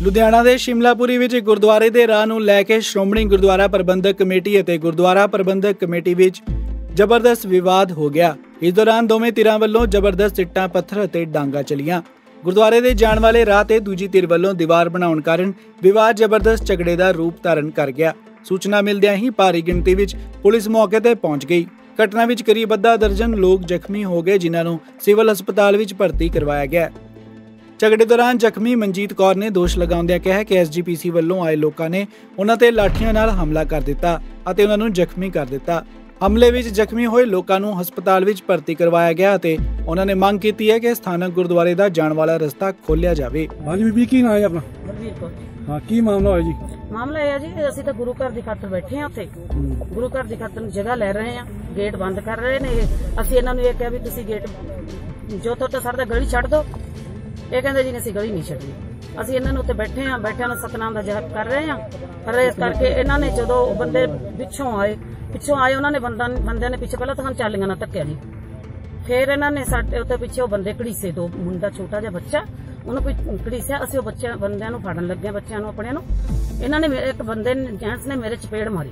ਲੁਧਿਆਣਾ ਦੇ ਸ਼ਿਮਲਾਪੁਰੀ ਵਿੱਚ ਗੁਰਦੁਆਰੇ ਦੇ ਰਾਹ ਨੂੰ ਲੈ ਕੇ ਸ਼੍ਰੋਮਣੀ ਗੁਰਦੁਆਰਾ ਪ੍ਰਬੰਧਕ ਕਮੇਟੀ ਅਤੇ ਗੁਰਦੁਆਰਾ ਪ੍ਰਬੰਧਕ ਕਮੇਟੀ ਵਿੱਚ ਜ਼ਬਰਦਸਤ ਵਿਵਾਦ ਹੋ ਗਿਆ। ਇਸ ਦੌਰਾਨ ਦੋਵੇਂ ਧਿਰਾਂ ਵੱਲੋਂ ਜ਼ਬਰਦਸਤ ਇੱਟਾਂ ਪੱਥਰ ਅਤੇ ਡਾਂਗਾ ਚਲੀਆਂ। ਗੁਰਦੁਆਰੇ ਦੇ ਜਾਣ ਵਾਲੇ ਰਾਹ ਤੇ ਦੂਜੀ ਧਿਰ ਵੱਲੋਂ ਦੀਵਾਰ ਬਣਾਉਣ ਕਾਰਨ ਵਿਵਾਦ ਜ਼ਬਰਦਸਤ ਝਗੜੇ ਦਾ ਰੂਪ ਧਾਰਨ ਕਰ ਗਿਆ। ਸੂਚਨਾ ਮਿਲਦਿਆਂ ਹੀ ਭਾਰੀ ਗਿਣਤੀ ਵਿੱਚ ਪੁਲਿਸ ਮੌਕੇ ਤੇ ਪਹੁੰਚ ਗਈ। ਘਟਨਾ ਵਿੱਚ ਕਰੀਬ ਅੱਧਾ ਦਰਜਨ ਲੋਕ ਜ਼ਖਮੀ ਹੋ ਗਏ, ਜਿਨ੍ਹਾਂ ਨੂੰ ਸਿਵਲ ਹਸਪਤਾਲ ਵਿੱਚ ਭਰਤੀ ਕਰਵਾਇਆ ਗਿਆ। ਝਗੜੇ ਦੌਰਾਨ ਜ਼ਖਮੀ ਮਨਜੀਤ ਕੌਰ ਨੇ ਦੋਸ਼ ਲਗਾਉਂਦਿਆਂ ਕਿਹਾ ਕਿ ਐਸਜੀਪੀਸੀ ਵੱਲੋਂ ਆਏ ਲੋਕਾਂ ਨੇ ਉਹਨਾਂ ਤੇ ਲਾਠੀਆਂ ਨਾਲ ਹਮਲਾ ਕਰ ਦਿੱਤਾ ਅਤੇ ਉਹਨਾਂ ਨੂੰ ਜ਼ਖਮੀ ਕਰ ਦਿੱਤਾ। ਹਮਲੇ ਵਿੱਚ ਜ਼ਖਮੀ ਹੋਏ ਲੋਕਾਂ ਨੂੰ ਹਸਪਤਾਲ ਵਿੱਚ ਭਰਤੀ ਕਰਵਾਇਆ ਗਿਆ ਅਤੇ ਉਹਨਾਂ ਨੇ ਮੰਗ ਕੀਤੀ ਹੈ ਕਿ ਸਥਾਨਕ ਗੁਰਦੁਆਰੇ ਦਾ ਜਾਣ ਵਾਲਾ ਰਸਤਾ ਖੋਲ੍ਹਿਆ ਜਾਵੇ। ਹਾਂਜੀ ਬੀਬੀ, ਕੀ ਨਾਮ ਹੈ ਆਪਣਾ? ਮਨਜੀਤ ਕੌਰ। ਹਾਂ, ਕੀ ਮਾਮਲਾ ਹੋਇਆ ਜੀ? ਮਾਮਲਾ ਇਹ ਹੈ ਜੀ, ਅਸੀਂ ਤਾਂ ਗੁਰੂ ਘਰ ਦੀ ਖਾਤਰ ਬੈਠੇ ਹਾਂ। ਉੱਥੇ ਗੁਰੂ ਘਰ ਦੀ ਖਾਤਰ ਜਗ੍ਹਾ ਲੈ ਰਹੇ ਹਾਂ, ਗੇਟ ਬੰਦ ਕਰ ਰਹੇ ਨੇ। ਅਸੀਂ ਇਹਨਾਂ ਨੂੰ ਇਹ ਕਿਹਾ ਵੀ ਤੁਸੀਂ ਗੇਟ ਜੋ ਤੁਹਾਡਾ ਸਰ ਦਾ ਗਲੀ ਛੱਡ ਦਿਓ। ਇਹ ਕਹਿੰਦੇ ਜੀ ਅਸੀਂ ਗਲੀ ਨਹੀਂ ਛੱਡਣੀ। ਅਸੀਂ ਇਹਨਾਂ ਨੂੰ ਉੱਥੇ ਬੈਠੇ ਹਾਂ, ਬੈਠਿਆਂ ਨੂੰ ਸਤਨਾਮ ਦਾ ਜਾਪ ਕਰ ਰਹੇ ਹਾਂ। ਪਰ ਇਸ ਕਰਕੇ ਇਹਨਾਂ ਨੇ ਜਦੋਂ ਬੰਦੇ ਪਿੱਛੋਂ ਆਏ ਉਹਨਾਂ ਨੇ ਬੰਦਿਆਂ ਨੇ ਪਿੱਛੇ ਪਹਿਲਾਂ ਤਾਂ ਚਾਲੀਆਂ ਨਾਲ ਧੱਕਿਆ ਜੀ। ਫਿਰ ਇਹਨਾਂ ਨੇ ਸਾਡੇ ਉੱਤੇ ਪਿੱਛੇ ਉਹ ਬੰਦੇ ਘੜੀਸੇ, ਦੋ ਮੁੰਡਾ ਛੋਟਾ ਜਿਹਾ ਬੱਚਾ ਉਹਨੂੰ ਕੋਈ ਘੜੀਸਿਆ। ਅਸੀਂ ਉਹ ਬੰਦਿਆਂ ਨੂੰ ਫੜਨ ਲੱਗੇ, ਬੱਚਿਆਂ ਨੂੰ ਆਪਣੇ ਨੂੰ। ਇਹਨਾਂ ਨੇ ਇੱਕ ਬੰਦੇ ਜੈਂਟਸ ਨੇ ਮੇਰੇ ਚਪੇੜ ਮਾਰੀ।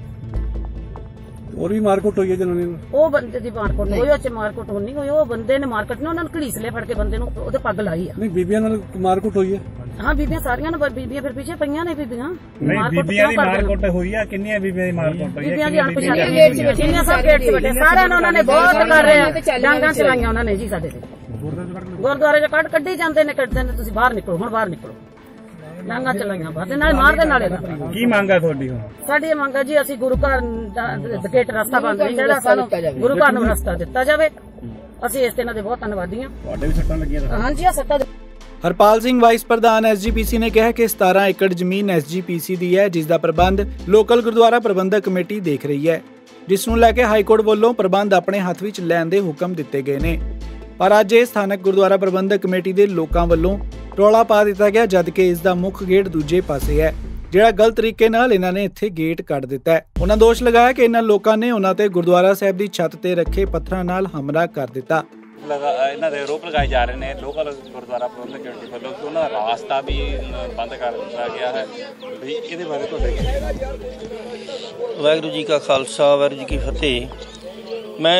और भी मारकुट हुई है जनानी? वो बंदे दी मारकुट होई, ओच मारकुट होनी होई। वो बंदे ने मारकुट ने उन्होंने घड़ीस ले फड़ के बंदे नु ओदे पग लाई है। नहीं, बीबियां नाल मारकुट हुई है? हां, बीबियां सारियां ने, बीबियां फिर पीछे पईयां ने। बीबियां नहीं, बीबियां दी मारकुट हुई है। कितनी बीबियां दी मारकुट हुई है? बीबियां दी अनपछाती गेट च बैठियां, सब गेट च बैठे सारे ने। उन्होंने बहुत कर रहे हैं, डांगा चलाईयां उन्होंने जी साडे ते। गुरुद्वारे च कड्डी जांदे ने, कड्डदे ने तुसीं बाहर निकलो, हुण बाहर निकलो। डांगा चलाईयां बादे नाल मार दे नाले। की मंग है ਤੁਹਾਡੀ? ਸਾਡੀ ਇਹ ਮੰਗ ਹੈ ਜੀ, ਅਸੀਂ ਗੁਰੂ ਘਰ ਦਾ ਗੇਟ ਰਸਤਾ ਬੰਦ ਨਹੀਂ ਜਿਹੜਾ, ਸਾਨੂੰ ਗੁਰੂ ਘਰ ਨੂੰ ਰਸਤਾ ਦਿੱਤਾ ਜਾਵੇ। ਅਸੀਂ ਇਸ ਤੇ ਇਹਨਾਂ ਦੇ ਬਹੁਤ ਧੰਨਵਾਦੀ ਹਾਂ। ਤੁਹਾਡੇ ਵੀ ਸੱਟਾਂ ਲੱਗੀਆਂ? ਹਾਂਜੀ, ਆ ਸੱਟਾਂ। ਹਰਪਾਲ ਸਿੰਘ ਵਾਈਸ ਪ੍ਰਧਾਨ ਐਸਜੀਪੀਸੀ ਨੇ ਕਿਹਾ ਕਿ 17 ਏਕੜ ਜ਼ਮੀਨ ਐਸਜੀਪੀਸੀ ਦੀ ਹੈ, ਜਿਸ ਦਾ ਪ੍ਰਬੰਧ ਲੋਕਲ ਗੁਰਦੁਆਰਾ ਪ੍ਰਬੰਧਕ ਕਮੇਟੀ ਦੇਖ ਰਹੀ ਹੈ, ਜਿਸ ਨੂੰ ਲੈ ਕੇ ਹਾਈਕੋਰਟ ਵੱਲੋਂ ਪ੍ਰਬੰਧ ਆਪਣੇ ਹੱਥ ਵਿੱਚ ਲੈਣ ਦੇ ਹੁਕਮ ਦਿੱਤੇ ਗਏ ਨੇ। ਪਰ ਅੱਜ ਇਹ ਸਥਾਨਕ ਗੁਰਦੁਆਰਾ ਪ੍ਰਬੰਧਕ ਕਮੇਟੀ ਦੇ ਲੋਕਾਂ ਵੱਲੋਂ ਰੌਲਾ ਪਾ ਦਿੱਤਾ ਗਿਆ, ਜਦਕਿ ਇਸ ਦਾ ਮੁੱਖ ਗੇਟ ਦੂਜੇ ਪਾਸੇ ਹੈ, ਜਿਹੜਾ ਗਲਤ ਤਰੀਕੇ ਨਾਲ ਇਹਨਾਂ ਨੇ ਇੱਥੇ ਗੇਟ ਕੱਢ ਦਿੱਤਾ ਹੈ। ਉਹਨਾਂ ਦੋਸ਼ ਲਗਾਇਆ ਕਿ ਇਹਨਾਂ ਲੋਕਾਂ ਨੇ ਉਹਨਾਂ ਤੇ ਗੁਰਦੁਆਰਾ ਸਾਹਿਬ ਦੀ ਛੱਤ ਤੇ ਰੱਖੇ ਪੱਥਰਾਂ ਨਾਲ ਹਮਲਾ ਕਰ ਦਿੱਤਾ। ਇਹਨਾਂ ਦੇ ਆਰੋਪ ਲਗਾਏ ਜਾ ਰਹੇ ਨੇ ਲੋਕਲ ਗੁਰਦੁਆਰਾ ਪ੍ਰਬੰਧਕ ਕਮੇਟੀ ਵੱਲੋਂ ਕਿ ਉਹਨਾਂ ਦਾ ਰਾਸਤਾ ਵੀ ਬੰਦ ਕਰ ਦਿੱਤਾ ਗਿਆ ਹੈ। ਵੀ ਇਹਦੇ ਬਾਰੇ ਤੁਹਾਡੇ? ਵਾਹਿਗੁਰੂ ਜੀ ਕਾ ਖਾਲਸਾ, ਵਾਹਿਗੁਰੂ ਜੀ ਕੀ ਫਤਿਹ। मैं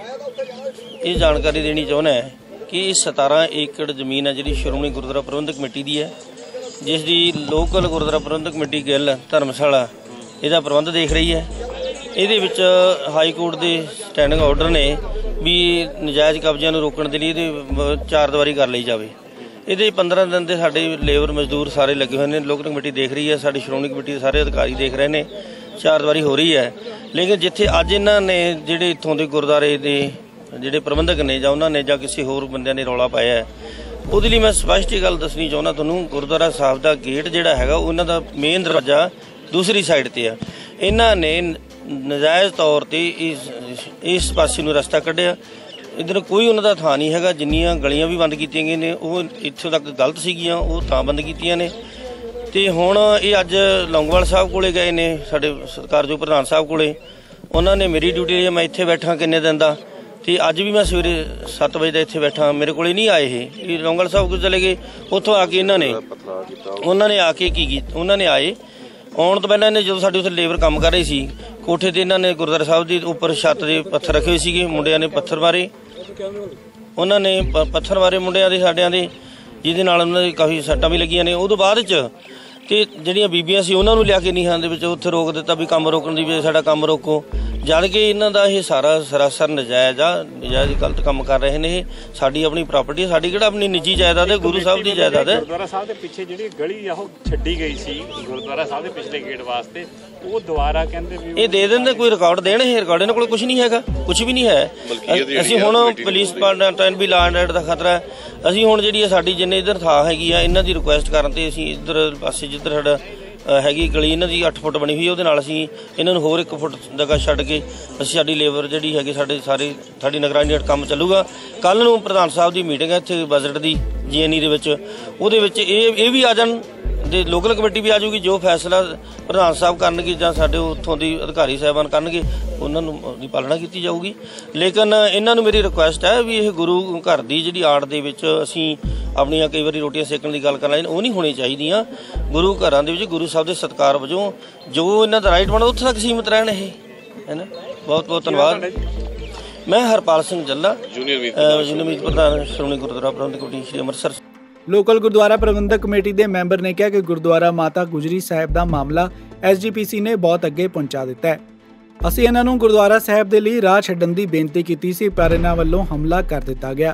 ये जानकारी देनी चाहना है कि 17 एकड़ जमीन है जी श्रोमणी गुरुद्वारा प्रबंधक कमेटी की है, जिस दी लोकल गुरुद्वारा प्रबंधक कमेटी गिल धर्मशाला इसका प्रबंध देख रही है। ये हाई कोर्ट के स्टैंडिंग ऑर्डर ने भी नजायज़ कब्जियां नूं रोकण दे लई चारदीवारी कर ली जाए। ये 15 दिन के साडे लेबर मजदूर सारे लगे हुए हैं, लोकल कमेटी देख रही है, साडी श्रोमणी कमेटी के सारे अधिकारी देख रहे हैं, चारदीवारी हो रही है। लेकिन जिथे अज इन्हां ने जिहड़े इत्थों दे गुरुद्वारे दे ਜਿਹੜੇ ਪ੍ਰਬੰਧਕ ਨੇ ਜਾਂ ਉਹਨਾਂ ਨੇ ਜਾਂ ਕਿਸੇ ਹੋਰ ਬੰਦਿਆਂ ਨੇ ਰੌਲਾ ਪਾਇਆ ਹੈ, ਉਹਦੇ ਲਈ ਮੈਂ ਸਪਸ਼ਟ ਗੱਲ ਦੱਸਣੀ ਚਾਹੁੰਦਾ ਤੁਹਾਨੂੰ। ਗੁਰਦੁਆਰਾ ਸਾਹਿਬ ਦਾ ਗੇਟ ਜਿਹੜਾ ਹੈਗਾ ਉਹਨਾਂ ਦਾ ਮੇਨ ਦਰਵਾਜ਼ਾ ਦੂਸਰੀ ਸਾਈਡ ਤੇ ਆ। ਇਹਨਾਂ ਨੇ ਨਜਾਇਜ਼ ਤੌਰ ਤੇ ਇਸ ਪਾਸੇ ਨੂੰ ਰਸਤਾ ਕੱਢਿਆ। ਇੱਧਰ ਕੋਈ ਉਹਨਾਂ ਦਾ ਥਾਂ ਨਹੀਂ ਹੈਗਾ। ਜਿੰਨੀਆਂ ਗਲੀਆਂ ਵੀ ਬੰਦ ਕੀਤੀਆਂ ਗਈਆਂ ਨੇ ਉਹ ਇੱਥੋਂ ਤੱਕ ਗਲਤ ਸੀਗੀਆਂ, ਉਹ ਤਾਂ ਬੰਦ ਕੀਤੀਆਂ ਨੇ। ਤੇ ਹੁਣ ਇਹ ਅੱਜ ਲੌਂਗੋਵਾਲ ਸਾਹਿਬ ਕੋਲੇ ਗਏ ਨੇ, ਸਾਡੇ ਸਤਿਕਾਰਯੋਗ ਪ੍ਰਧਾਨ ਸਾਹਿਬ ਕੋਲੇ। ਉਹਨਾਂ ਨੇ ਮੇਰੀ ਡਿਊਟੀ ਲਈ ਮੈਂ ਇੱਥੇ ਬੈਠਾ ਕਿੰਨੇ ਦਿਨ ਦਾ, ਤੇ ਅੱਜ ਵੀ मैं ਸਵੇਰੇ 7 ਵਜੇ ਦਾ ਇੱਥੇ ਬੈਠਾ। ਮੇਰੇ ਕੋਲੇ ਨਹੀਂ ਆਏ ਇਹ ਲੌਂਗਲ ਸਾਹਿਬ ਕੋਲ ਚਲੇ ਗਏ। ਉੱਥੋਂ ਆ ਕੇ ਉਹਨਾਂ ਨੇ ਆ ਕੇ ਕੀ ਕੀਤਾ, ਉਹਨਾਂ ਨੇ ਆਏ ਆਉਣ ਤੋਂ ਪਹਿਲਾਂ ਇਹਨੇ ਜਦੋਂ ਸਾਡੇ ਉੱਥੇ ਲੇਬਰ ਕੰਮ ਕਰ ਰਹੀ ਸੀ ਕੋਠੇ ਤੇ, ਇਹਨਾਂ ਨੇ ਗੁਰਦੁਆਰਾ ਸਾਹਿਬ ਦੀ ਉੱਪਰ ਛੱਤ ਦੇ ਪੱਥਰ ਰੱਖੇ ਹੋਏ ਸੀਗੇ। ਮੁੰਡਿਆਂ ਨੇ ਪੱਥਰ ਮਾਰੇ, ਉਹਨਾਂ ਨੇ ਪੱਥਰ ਮਾਰੇ ਮੁੰਡਿਆਂ ਦੇ ਸਾਡਿਆਂ ਦੇ, ਜਿਹਦੇ ਨਾਲ ਉਹਨਾਂ ਦੀ ਕਾਫੀ ਸੱਟਾਂ ਵੀ ਲੱਗੀਆਂ ਨੇ। ਉਦੋਂ ਬਾਅਦ 'ਚ ਤੇ ਜਿਹੜੀਆਂ ਬੀਬੀਆਂ ਸੀ ਉਹਨਾਂ ਨੂੰ ਲਿਆ ਕੇ ਨੀਹਾਂ ਦੇ ਵਿੱਚ ਉੱਥੇ ਰੋਕ ਦਿੱਤਾ ਵੀ ਕੰਮ ਰੋਕਣ ਦੀ ਵੀ ਸਾਡਾ ਕੰਮ ਰੋਕੋ। ਜਦ ਕਿ ਇਹਨਾਂ ਦਾ ਇਹ ਸਾਰਾ ਸਰਾਸਰ ਨਜਾਇਜ਼ ਆ, ਨਜਾਇਜ਼ ਗਲਤ ਕੰਮ ਕਰ ਰਹੇ ਨੇ। ਇਹ ਸਾਡੀ ਆਪਣੀ ਪ੍ਰਾਪਰਟੀ, ਸਾਡੀ ਕਿਹੜਾ ਆਪਣੀ ਨਿੱਜੀ ਜਾਇਦਾਦ ਹੈ, ਗੁਰੂ ਸਾਹਿਬ ਦੀ ਜਾਇਦਾਦ ਹੈ। ਗੁਰਦੁਆਰਾ ਸਾਹਿਬ ਦੇ ਪਿੱਛੇ ਜਿਹੜੀ ਗਲੀ ਆ ਉਹ ਛੱਡੀ ਗਈ ਸੀ ਗੁਰਦੁਆਰਾ ਸਾਹਿਬ ਦੇ ਪਿਛਲੇ ਗੇਟ ਵਾਸਤੇ, ਉਹ ਦੁਬਾਰਾ ਕਹਿੰਦੇ ਵੀ ਇਹ ਦੇ ਦਿੰਦੇ। ਕੋਈ ਰਿਕਾਰਡ ਦੇਣ, ਇਹ ਰਿਕਾਰਡ ਇਹਨਾਂ ਕੋਲ ਕੁਝ ਨਹੀਂ ਹੈਗਾ, ਕੁਝ ਵੀ ਨਹੀਂ ਹੈ। ਅਸੀਂ ਹੁਣ ਪੁਲਿਸ ਡਿਪਾਰਟਮੈਂਟ ਵੀ ਲਾਅ ਐਂਡ ਆਰਡਰ ਦਾ ਖਤਰਾ ਹੈ। ਅਸੀਂ ਹੁਣ ਜਿਹੜੀ ਸਾਡੀ ਜਿੰਨੇ ਇੱਧਰ ਥਾਂ ਹੈਗੀ ਆ ਇਹਨਾਂ ਦੀ ਰਿਕੁਐਸਟ ਕਰਨ ਤੇ ਅਸੀਂ ਇੱਧਰ ਪਾਸੇ ਜਿੱਧਰ ਸਾਡਾ ਹੈਗੀ ਗਲੀ ਇਹਨਾਂ ਦੀ 8 ਫੁੱਟ ਬਣੀ ਹੋਈ, ਉਹਦੇ ਨਾਲ ਅਸੀਂ ਇਹਨਾਂ ਨੂੰ ਹੋਰ 1 ਫੁੱਟ ਜਗ੍ਹਾ ਛੱਡ ਕੇ ਅਸੀਂ ਸਾਡੀ ਲੇਬਰ ਜਿਹੜੀ ਹੈਗੀ ਸਾਡੀ ਨਿਗਰਾਨੀ ਹੇਠ ਕੰਮ ਚੱਲੂਗਾ। ਕੱਲ੍ਹ ਨੂੰ ਪ੍ਰਧਾਨ ਸਾਹਿਬ ਦੀ ਮੀਟਿੰਗ ਹੈ ਇੱਥੇ ਬਜਟ ਦੀ GNE ਦੇ ਵਿੱਚ, ਉਹਦੇ ਵਿੱਚ ਇਹ ਵੀ ਆ ਜਾਣ ਤੇ ਲੋਕਲ ਕਮੇਟੀ ਵੀ ਆ ਜਾਊਗੀ। ਜੋ ਫੈਸਲਾ ਪ੍ਰਧਾਨ ਸਾਹਿਬ ਕਰਨਗੇ ਜਾਂ ਸਾਡੇ ਉੱਥੋਂ ਦੀ ਅਧਿਕਾਰੀ ਸਾਹਿਬਾਨ ਕਰਨਗੇ ਉਹਨਾਂ ਨੂੰ ਦੀ ਪਾਲਣਾ ਕੀਤੀ ਜਾਊਗੀ। ਲੇਕਿਨ ਇਹਨਾਂ ਨੂੰ ਮੇਰੀ ਰਿਕੁਐਸਟ ਹੈ ਵੀ ਇਹ ਗੁਰੂ ਘਰ ਦੀ ਜਿਹੜੀ ਆੜ ਦੇ ਵਿੱਚ ਅਸੀਂ ਆਪਣੀਆਂ ਕਈ ਵਾਰੀ ਰੋਟੀਆਂ ਸੇਕਣ ਦੀ ਗੱਲ ਕਰ ਲੈਣ, ਉਹ ਨਹੀਂ ਹੋਣੀ ਚਾਹੀਦੀਆਂ। ਗੁਰੂ ਘਰਾਂ ਦੇ ਵਿੱਚ ਗੁਰੂ ਸਾਹਿਬ ਦੇ ਸਤਿਕਾਰ ਵਜੋਂ ਜੋ ਇਹਨਾਂ ਦਾ ਰਾਈਟ ਬਣਦਾ ਉੱਥੇ ਤੱਕ ਸੀਮਿਤ ਰਹਿਣ ਇਹ, ਹੈ ਨਾ। ਬਹੁਤ ਬਹੁਤ ਧੰਨਵਾਦ। ਮੈਂ ਹਰਪਾਲ ਸਿੰਘ ਜੱਲਾ, ਜੂਨੀਅਰ ਮੀਤ ਪ੍ਰਧਾਨ Shiromani Gurdwara Prabandhak committee Sri Amritsar. Local Gurdwara Prabandhak committee ਦੇ ਮੈਂਬਰ ਨੇ ਕਿਹਾ ਕਿ ਗੁਰਦੁਆਰਾ ਮਾਤਾ ਗੁਜਰੀ ਸਾਹਿਬ ਦਾ ਮਾਮਲਾ SGPC ਨੇ ਬਹੁਤ ਅੱਗੇ ਪਹੁੰਚਾ ਦਿੱਤਾ ਹੈ। ਅਸੀਂ ਇਹਨਾਂ ਨੂੰ ਗੁਰਦੁਆਰਾ ਸਾਹਿਬ ਦੇ ਲਈ ਰਾਹ ਛੱਡਣ ਦੀ ਬੇਨਤੀ ਕੀਤੀ ਸੀ, ਪਰ ਇਹਨਾਂ ਵੱਲੋਂ ਹਮਲਾ ਕਰ ਦਿੱਤਾ ਗਿਆ।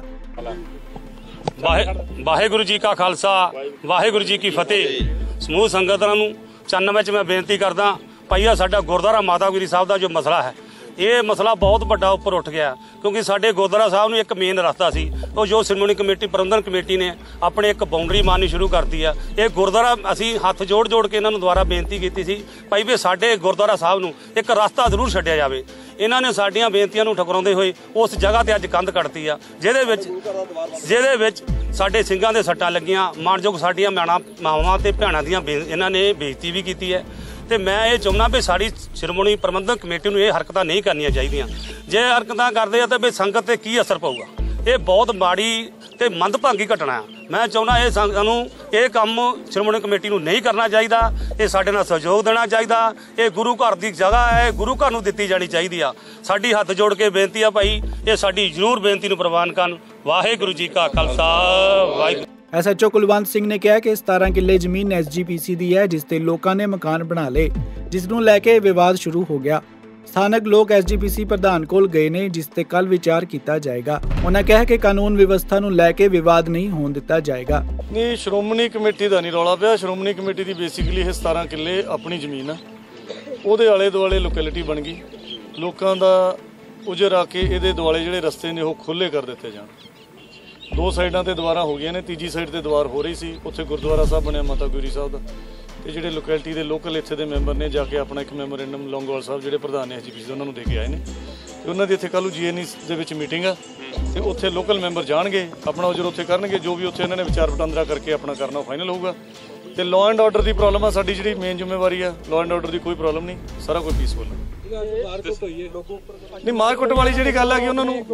ਵਾਹਿਗੁਰੂ ਜੀ ਕਾ ਖਾਲਸਾ, ਵਾਹਿਗੁਰੂ ਜੀ ਕੀ ਫਤਿਹ। ਸਮੂਹ ਸੰਗਤਾਂ ਨੂੰ ਚੰਨ ਵਿੱਚ ਮੈਂ ਬੇਨਤੀ ਕਰਦਾ, ਭਾਈਆ ਸਾਡਾ ਗੁਰਦੁਆਰਾ ਮਾਤਾ ਗੁਜਰੀ ਸਾਹਿਬ ਦਾ ਜੋ ਮਸਲਾ ਹੈ, ਇਹ ਮਸਲਾ ਬਹੁਤ ਵੱਡਾ ਉੱਪਰ ਉੱਠ ਗਿਆ। ਕਿਉਂਕਿ ਸਾਡੇ ਗੁਰਦੁਆਰਾ ਸਾਹਿਬ ਨੂੰ ਇੱਕ ਮੇਨ ਰਸਤਾ ਸੀ, ਉਹ ਜੋ ਸ਼੍ਰੋਮਣੀ ਕਮੇਟੀ ਪ੍ਰਬੰਧਨ ਕਮੇਟੀ ਨੇ ਆਪਣੇ ਇੱਕ ਬਾਉਂਡਰੀ ਮਾਰਨੀ ਸ਼ੁਰੂ ਕਰਤੀ ਆ। ਇਹ ਗੁਰਦੁਆਰਾ ਅਸੀਂ ਹੱਥ ਜੋੜ ਕੇ ਇਹਨਾਂ ਨੂੰ ਦੁਆਰਾ ਬੇਨਤੀ ਕੀਤੀ ਸੀ, ਭਾਈ ਵੀ ਸਾਡੇ ਗੁਰਦੁਆਰਾ ਸਾਹਿਬ ਨੂੰ ਇੱਕ ਰਸਤਾ ਜ਼ਰੂਰ ਛੱਡਿਆ ਜਾਵੇ। ਇਹਨਾਂ ਨੇ ਸਾਡੀਆਂ ਬੇਨਤੀਆਂ ਨੂੰ ਠੁਕਰਾਉਂਦੇ ਹੋਏ ਉਸ ਜਗ੍ਹਾ ਤੇ ਅੱਜ ਕੰਧ ਕੱਢਤੀ ਆ, ਜਿਹਦੇ ਵਿੱਚ ਸਾਡੇ ਸਿੰਘਾਂ ਦੇ ਸੱਟਾਂ ਲੱਗੀਆਂ। ਮਾਣਯੋਗ ਸਾਡੀਆਂ ਮਾਵਾਂ ਤੇ ਭੈਣਾਂ ਦੀਆਂ ਇਹਨਾਂ ਨੇ ਬੇਇੱਜ਼ਤੀ ਵੀ ਕੀਤੀ ਹੈ। ਤੇ ਮੈਂ ਇਹ ਚਾਹੁੰਦਾ ਵੀ ਸਾਡੀ ਸ਼੍ਰੋਮਣੀ ਪ੍ਰਬੰਧਕ ਕਮੇਟੀ ਨੂੰ ਇਹ ਹਰਕਤਾਂ ਨਹੀਂ ਕਰਨੀਆਂ ਚਾਹੀਦੀਆਂ। ਜੇ ਹਰਕਤਾਂ ਕਰਦੇ ਆ ਤਾਂ ਵੀ ਸੰਗਤ ਤੇ ਕੀ ਅਸਰ ਪਊਗਾ? ਇਹ ਬਹੁਤ ਮਾੜੀ ਤੇ ਮੰਦਭਾਗੀ ਘਟਨਾ ਆ। ਮੈਂ ਚਾਹੁੰਦਾ ਇਹ ਸਾਨੂੰ ਇਹ ਕੰਮ ਸ਼੍ਰੋਮਣੀ ਕਮੇਟੀ ਨੂੰ ਨਹੀਂ ਕਰਨਾ ਚਾਹੀਦਾ। ਇਹ ਸਾਡੇ ਨਾਲ ਸਹਿਯੋਗ ਦੇਣਾ ਚਾਹੀਦਾ। ਇਹ ਗੁਰੂ ਘਰ ਦੀ ਜਗ੍ਹਾ ਹੈ, ਗੁਰੂ ਘਰ ਨੂੰ ਦਿੱਤੀ ਜਾਣੀ ਚਾਹੀਦੀ ਆ। ਸਾਡੀ ਹੱਥ ਜੋੜ ਕੇ ਬੇਨਤੀ ਆ ਭਾਈ, ਇਹ ਸਾਡੀ ਜ਼ਰੂਰ ਬੇਨਤੀ ਨੂੰ ਪ੍ਰਵਾਨ ਕਰਨ। ਵਾਹਿਗੁਰੂ ਜੀ ਕਾ ਖਾਲਸਾ, ਵਾਹਿਗੁਰੂ। SHO ਕੁਲਵੰਤ ਸਿੰਘ ਨੇ ਕਿਹਾ ਕਿ 17 ਕਿੱਲੇ ਜ਼ਮੀਨ SGPC ਦੀ ਹੈ, ਜਿਸ ਤੇ ਲੋਕਾਂ ਨੇ ਮਕਾਨ ਬਣਾ ਲਏ, ਜਿਸ ਨੂੰ ਲੈ ਕੇ ਵਿਵਾਦ ਸ਼ੁਰੂ ਹੋ ਗਿਆ। ਸਥਾਨਕ ਲੋਕ SGPC ਪ੍ਰਧਾਨ ਕੋਲ ਗਏ ਨੇ, ਜਿਸ ਤੇ ਕੱਲ ਵਿਚਾਰ ਕੀਤਾ ਜਾਏਗਾ। ਉਹਨਾਂ ਕਿਹਾ ਕਿ ਕਾਨੂੰਨ ਵਿਵਸਥਾ ਨੂੰ ਲੈ ਕੇ ਵਿਵਾਦ ਨਹੀਂ ਹੋਣ ਦਿੱਤਾ ਜਾਏਗਾ। ਨਹੀਂ, ਸ਼੍ਰੋਮਣੀ ਕਮੇਟੀ ਦਾ ਨਹੀਂ ਰੌਲਾ ਪਿਆ। ਸ਼੍ਰੋਮਣੀ ਕਮੇਟੀ ਦੀ ਬੇਸਿਕਲੀ ਇਹ 17 ਕਿੱਲੇ ਆਪਣੀ ਜ਼ਮੀਨ ਆ, ਉਹਦੇ ਆਲੇ ਦੁਆਲੇ ਲੋਕੈਲਿਟੀ ਬਣ ਗਈ। ਲੋਕਾਂ ਦਾ ਉਜਰ ਆ ਕੇ ਇਹਦੇ ਦੁਆਲੇ ਜਿਹੜੇ ਰਸਤੇ ਨੇ ਉਹ ਖੁੱਲ੍ਹੇ ਕਰ ਦਿੱਤੇ ਜਾਣ। 2 ਸਾਈਡਾਂ ਤੇ ਦੀਵਾਰਾਂ ਹੋ ਗਈਆਂ ਨੇ, ਤੀਜੀ ਸਾਈਡ ਤੇ ਦੀਵਾਰ ਹੋ ਰਹੀ ਸੀ। ਉੱਥੇ ਗੁਰਦੁਆਰਾ ਸਾਹਿਬ ਬਣਿਆ ਮਾਤਾ ਗੁਜਰੀ ਸਾਹਿਬ ਦਾ, ਤੇ ਜਿਹੜੇ ਲੋਕੈਲਿਟੀ ਦੇ ਲੋਕਲ ਇੱਥੇ ਦੇ ਮੈਂਬਰ ਨੇ ਜਾ ਕੇ ਆਪਣਾ ਇੱਕ ਮੈਮੋਰੈਂਡਮ ਲੌਂਗੋਵਾਲ ਸਾਹਿਬ ਜਿਹੜੇ ਪ੍ਰਧਾਨ ਨੇ SGPC ਉਹਨਾਂ ਨੂੰ ਦੇ ਕੇ ਆਏ ਨੇ। ਤੇ ਉਹਨਾਂ ਦੀ ਇੱਥੇ ਕੱਲ੍ਹ ਨੂੰ GNE ਦੇ ਵਿੱਚ ਮੀਟਿੰਗ ਆ, ਤੇ ਉੱਥੇ ਲੋਕਲ ਮੈਂਬਰ ਜਾਣਗੇ, ਆਪਣਾ ਉਜਰ ਉੱਥੇ ਕਰਨਗੇ। ਜੋ ਵੀ ਉੱਥੇ ਇਹਨਾਂ ਨੇ ਵਿਚਾਰ ਵਟਾਂਦਰਾ ਕਰਕੇ ਆਪਣਾ ਕਰਨਾ ਉਹ ਫਾਈਨਲ ਹੋਊਗਾ। ਤੇ ਲਾਅ ਐਂਡ ਆਰਡਰ ਦੀ ਪ੍ਰੋਬਲਮ ਆ ਸਾਡੀ, ਜਿਹੜੀ ਮੇਨ ਜ਼ਿੰਮੇਵਾਰੀ ਆ। ਲਾਅ ਐਂਡ ਆਰਡਰ ਦੀ ਕੋਈ ਪ੍ਰੋਬਲਮ ਨਹੀਂ, ਸਾਰਾ ਕੁਝ ਪੀਸਫੁਲ ਹੈ। ਨਹੀਂ, ਮਾਰਕੁੱਟ ਵਾਲੀ ਜਿਹੜੀ ਗੱਲ ਆ ਕਿ ਉਹਨਾਂ ਨੂੰ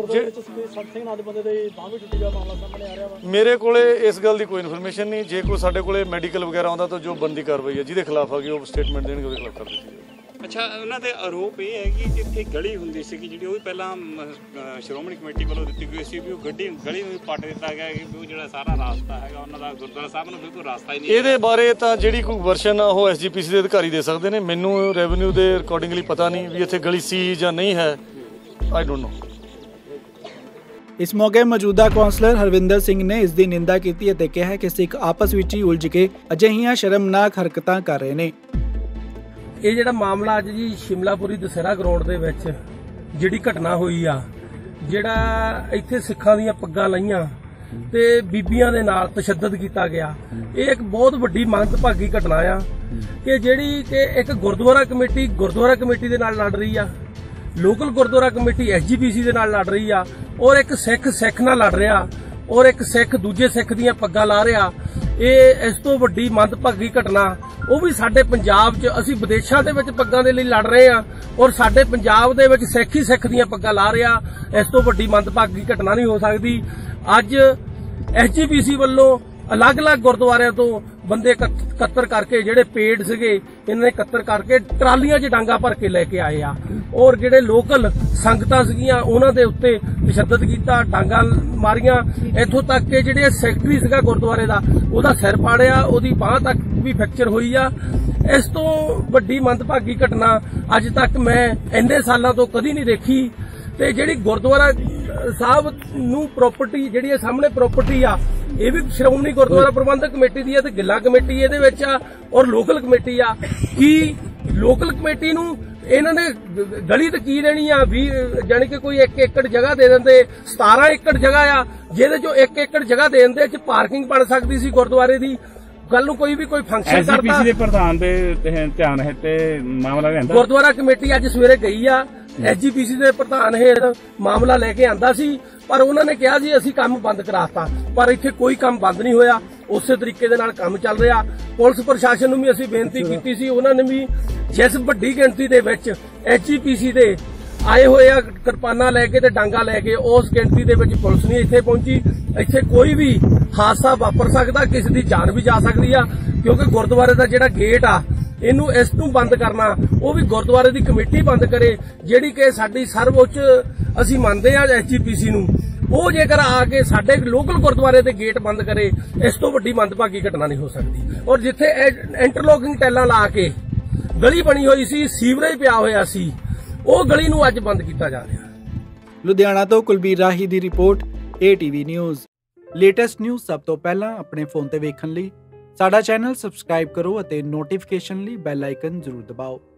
ਮੇਰੇ ਕੋਲੇ ਇਸ ਗੱਲ ਦੀ ਕੋਈ ਇਨਫੋਰਮੇਸ਼ਨ ਨਹੀਂ। ਜੇ ਕੋਈ ਸਾਡੇ ਕੋਲੇ ਮੈਡੀਕਲ ਵਗੈਰਾ ਆਉਂਦਾ ਤਾਂ ਜੋ ਬੰਦੀ ਕਾਰਵਾਈ ਹੈ ਜਿਹਦੇ ਖਿਲਾਫ ਆ ਗਈ ਉਹ ਸਟੇਟਮੈਂਟ ਦੇਣਗੇ, ਉਹਦੇ ਖਿਲਾਫ ਕਰ ਦਿੱਤੀ ਜਾਏਗੀ। ਅੱਛਾ, ਉਹਨਾਂ ਦੇ ਆਰੋਪ ਇਹ ਹੈ ਕਿ ਜਿੱਥੇ ਗਲੀ ਹੁੰਦੀ ਸੀ ਜਿਹੜੀ ਉਹ ਵੀ ਪਹਿਲਾਂ ਸ਼੍ਰੋਮਣੀ ਕਮੇਟੀ ਵੱਲੋਂ ਦਿੱਤੀ ਗਈ ਸੀ, ਵੀ ਉਹ ਗਲੀ ਨੂੰ ਪੱਟ ਦਿੱਤਾ ਗਿਆ ਕਿ ਉਹ ਜਿਹੜਾ ਸਾਰਾ ਰਾਸਤਾ ਹੈਗਾ ਉਹਨਾਂ ਦਾ ਗੁਰਦੁਆਰਾ ਸਾਹਿਬ ਨੂੰ ਬਿਲਕੁਲ ਰਾਸਤਾ ਹੀ ਨਹੀਂ। ਇਹਦੇ ਬਾਰੇ ਤਾਂ ਜਿਹੜੀ ਕੋਈ ਵਰਸ਼ਨ ਆ ਉਹ SGPC ਦੇ ਅਧਿਕਾਰੀ ਦੇ ਸਕਦੇ ਨੇ। ਮੈਨੂੰ ਰੈਵਨਿਊ ਦੇ ਅਕੋਰਡਿੰਗਲੀ ਪਤਾ ਨਹੀਂ ਵੀ ਇੱਥੇ ਗਲੀ ਸੀ ਜਾਂ ਨਹੀਂ ਹੈ, ਆਈ ਡੋਂਟ ਨੋ। ਇਸ ਮੌਕੇ ਮੌਜੂਦਾ ਕੌਂਸਲਰ ਹਰਵਿੰਦਰ ਸਿੰਘ ਨੇ ਇਸ ਦੀ ਨਿੰਦਾ ਕੀਤੀ ਅਤੇ ਕਿਹਾ ਕਿ ਸਿੱਖ ਆਪਸ ਵਿੱਚ ਹੀ ਉਲਝ ਕੇ ਅਜਿਹੀਆਂ ਸ਼ਰਮਨਾਕ ਹਰਕਤਾਂ ਕਰ ਰਹੇ ਨੇ। ਇਹ ਜਿਹੜਾ ਮਾਮਲਾ ਅੱਜ ਜੀ ਸ਼ਿਮਲਾਪੁਰੀ ਦੁਸਹਿਰਾ ਗਰਾਊਂਡ ਦੇ ਵਿੱਚ ਜਿਹੜੀ ਘਟਨਾ ਹੋਈ ਆ, ਜਿਹੜਾ ਇੱਥੇ ਸਿੱਖਾਂ ਦੀਆਂ ਪੱਗਾਂ ਲਾਈਆਂ ਤੇ ਬੀਬੀਆਂ ਦੇ ਨਾਲ ਤਸ਼ੱਦਦ ਕੀਤਾ ਗਿਆ, ਇਹ ਇੱਕ ਬਹੁਤ ਵੱਡੀ ਮੰਦਭਾਗੀ ਘਟਨਾ ਆ ਕਿ ਜਿਹੜੀ ਕਿ ਇੱਕ ਗੁਰਦੁਆਰਾ ਕਮੇਟੀ ਦੇ ਨਾਲ ਲੜ ਰਹੀ ਆ, ਲੋਕਲ ਗੁਰਦੁਆਰਾ ਕਮੇਟੀ SGPC ਦੇ ਨਾਲ ਲੜ ਰਹੀ ਆ, ਔਰ ਇੱਕ ਸਿੱਖ ਨਾਲ ਲੜ ਰਿਹਾ, ਔਰ ਇੱਕ ਸਿੱਖ ਦੂਜੇ ਸਿੱਖ ਦੀਆਂ ਪੱਗਾਂ ਲਾ ਰਿਹਾ। ਇਹ ਇਸ ਤੋਂ ਵੱਡੀ ਮੰਦਭਾਗੀ ਘਟਨਾ, ਉਹ ਵੀ ਸਾਡੇ ਪੰਜਾਬ 'ਚ। ਅਸੀਂ ਵਿਦੇਸ਼ਾਂ ਦੇ ਵਿੱਚ ਪੱਗਾਂ ਦੇ ਲਈ ਲੜ ਰਹੇ ਆ, ਔਰ ਸਾਡੇ ਪੰਜਾਬ ਦੇ ਵਿੱਚ ਸਿੱਖ ਦੀਆਂ ਪੱਗਾਂ ਲਾ ਰਿਹਾ। ਇਸ ਤੋਂ ਵੱਡੀ ਮੰਦਭਾਗੀ ਘਟਨਾ ਨਹੀਂ ਹੋ ਸਕਦੀ। ਅੱਜ SGPC ਵੱਲੋਂ ਅਲੱਗ-ਅਲੱਗ ਗੁਰਦੁਆਰਿਆਂ ਤੋਂ ਬੰਦੇ ਇਕੱਤਰ ਕਰਕੇ, ਜਿਹੜੇ ਪੇਡ ਸੀਗੇ, ਇਹਨਾਂ ਨੇ ਇਕੱਤਰ ਕਰਕੇ ਟਰਾਲੀਆਂ 'ਚ ਡਾਂਗਾ ਭਰ ਕੇ ਲੈ ਕੇ ਆਏ ਆ, ਔਰ ਜਿਹੜੇ ਲੋਕਲ ਸੰਗਤਾਂ ਸੀਗੀਆਂ ਉਹਨਾਂ ਦੇ ਉੱਤੇ ਤਸ਼ੱਦਦ ਕੀਤਾ, ਡਾਂਗਾ ਮਾਰੀਆਂ। ਇੱਥੋਂ ਤੱਕ ਕਿ ਜਿਹੜੇ ਸੈਕਟਰੀ ਸੀਗਾ ਗੁਰਦੁਆਰੇ ਦਾ, ਉਹਦਾ ਸਿਰ ਪਾੜਿਆ, ਉਹਦੀ ਬਾਂਹ ਤੱਕ ਵੀ ਫ੍ਰੈਕਚਰ ਹੋਈ ਆ। ਇਸ ਤੋਂ ਵੱਡੀ ਮੰਦਭਾਗੀ ਘਟਨਾ ਅੱਜ ਤੱਕ ਮੈਂ ਇੰਨੇ ਸਾਲਾਂ ਤੋਂ ਕਦੀ ਨਹੀਂ ਦੇਖੀ। ਤੇ ਜਿਹੜੀ ਗੁਰਦੁਆਰਾ ਸਾਹਿਬ ਨੂੰ ਪ੍ਰਾਪਰਟੀ, ਜਿਹੜੀ ਸਾਹਮਣੇ ਪ੍ਰਾਪਰਟੀ ਆ, ਇਹ ਵੀ ਸ਼੍ਰੋਮਣੀ ਗੁਰਦੁਆਰਾ ਪ੍ਰਬੰਧਕ ਕਮੇਟੀ ਦੀ ਹੈ ਤੇ ਗਿੱਲਾ ਕਮੇਟੀ ਇਹਦੇ ਵਿੱਚ ਆ, ਔਰ ਲੋਕਲ ਕਮੇਟੀ ਆ। ਕੀ ਲੋਕਲ ਕਮੇਟੀ ਨੂੰ ਇਹਨਾਂ ਨੇ ਗਲੀ ਤੇ ਕੀ ਦੇਣੀ ਆ? ਵੀ ਜਾਣੀ ਕਿ ਕੋਈ 1 ਏਕੜ ਜਗ੍ਹਾ ਦੇ ਦਿੰਦੇ। 17 ਏਕੜ ਜਗ੍ਹਾ ਆ, ਜਿਹਦੇ ਚੋਂ 1 ਏਕੜ ਜਗ੍ਹਾ ਦੇ ਦਿੰਦੇ, ਚ ਪਾਰਕਿੰਗ ਬਣ ਸਕਦੀ ਸੀ ਗੁਰਦੁਆਰੇ ਦੀ। ਕੱਲ ਨੂੰ ਕੋਈ ਵੀ ਕੋਈ ਫੰਕਸ਼ਨ ਕਰਦਾ, SGPC ਦੇ ਪ੍ਰਧਾਨ ਦੇ ਧਿਆਨ ਹੈ ਤੇ ਮਾਮਲਾ ਲਿਆਂਦਾ। ਗੁਰਦੁਆਰਾ ਕਮੇਟੀ ਅੱਜ ਸਵੇਰੇ ਗਈ ਆ, SGPC ਦੇ ਪ੍ਰਧਾਨ ਹੇਠ ਮਾਮਲਾ ਲੈ ਕੇ ਆਂਦਾ ਸੀ, ਪਰ ਉਹਨਾਂ ਨੇ ਕਿਹਾ ਜੀ ਅਸੀਂ ਕੰਮ ਬੰਦ ਕਰਾਤਾ, ਪਰ ਇੱਥੇ ਕੋਈ ਕੰਮ ਬੰਦ ਨਹੀਂ ਹੋਇਆ। ਉਸੇ ਤਰੀਕੇ ਦੇ ਨਾਲ ਕੰਮ ਚੱਲ ਰਿਹਾ। ਪੁਲਿਸ ਪ੍ਰਸ਼ਾਸਨ ਨੂੰ ਵੀ ਅਸੀਂ ਬੇਨਤੀ ਕੀਤੀ ਸੀ, ਉਹਨਾਂ ਨੇ ਵੀ ਜਿਸ ਵੱਡੀ ਗਿਣਤੀ ਦੇ ਵਿੱਚ HGPC ਦੇ ਆਏ ਹੋਏ ਆ ਕਿਰਪਾਨਾਂ ਲੈ ਕੇ ਤੇ ਡਾਂਗਾ ਲੈ ਕੇ, ਉਸ ਗਿਣਤੀ ਦੇ ਵਿੱਚ ਪੁਲਿਸ ਨਹੀਂ ਇੱਥੇ ਪਹੁੰਚੀ। ਇੱਥੇ ਕੋਈ ਵੀ ਹਾਦਸਾ ਵਾਪਰ ਸਕਦਾ, ਕਿਸੇ ਦੀ ਜਾਨ ਵੀ ਜਾ ਸਕਦੀ ਆ, ਕਿਉਂਕਿ ਗੁਰਦੁਆਰੇ ਦਾ ਜਿਹੜਾ ਗੇਟ ਆ ਇਹਨੂੰ ਇਸ ਨੂੰ ਬੰਦ ਕਰਨਾ, ਉਹ ਵੀ ਗੁਰਦੁਆਰੇ ਦੀ ਕਮੇਟੀ ਬੰਦ ਕਰੇ, ਜਿਹੜੀ ਕਿ ਸਾਡੀ ਸਰਵਉੱਚ ਅਸੀਂ ਮੰਨਦੇ ਆ HGPC ਨੂੰ। ਉਹ ਜੇਕਰ ਆ ਕੇ ਸਾਡੇ ਲੋਕਲ ਗੁਰਦੁਆਰੇ ਦੇ ਗੇਟ ਬੰਦ ਕਰੇ, ਇਸ ਤੋਂ ਵੱਡੀ ਮੰਦਭਾਗੀ ਘਟਨਾ ਨਹੀਂ ਹੋ ਸਕਦੀ। ਔਰ ਜਿੱਥੇ ਇੰਟਰਲੋਕਿੰਗ ਟੈਲਾਂ ਲਾ ਕੇ ਗਲੀ ਬਣੀ ਹੋਈ ਸੀ, ਸੀਵਰੇਜ ਪਿਆ ਹੋਇਆ ਸੀ, ਉਹ ਗਲੀ ਨੂੰ ਅੱਜ ਬੰਦ ਕੀਤਾ ਜਾ ਰਿਹਾ। ਲੁਧਿਆਣਾ ਤੋਂ ਕੁਲਬੀਰ ਰਾਹੀ ਦੀ report, ATV news. Latest news ਸਭ ਤੋਂ ਪਹਿਲਾਂ ਆਪਣੇ ਫੋਨ ਤੇ ਵੇਖਣ ਲਈ ਸਾਡਾ ਚੈਨਲ ਸਬਸਕ੍ਰਾਈਬ ਕਰੋ ਅਤੇ ਨੋਟੀਫਿਕੇਸ਼ਨ ਲਈ ਬੈਲ ਆਈਕਨ ਜ਼ਰੂਰ ਦਬਾਓ।